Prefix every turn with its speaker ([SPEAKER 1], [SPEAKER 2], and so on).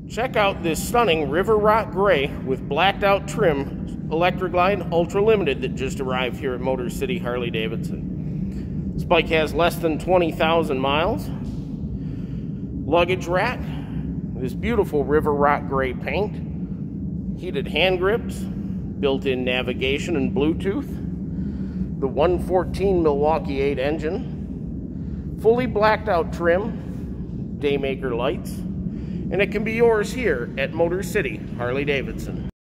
[SPEAKER 1] Check out this stunning River Rock Gray with blacked out trim Electric Line Ultra Limited that just arrived here at Motor City Harley Davidson. This bike has less than 20,000 miles. Luggage rack, this beautiful River Rock Gray paint, heated hand grips, built-in navigation and Bluetooth, the 114 Milwaukee 8 engine, fully blacked out trim, Daymaker lights, and it can be yours here at Motor City Harley Davidson.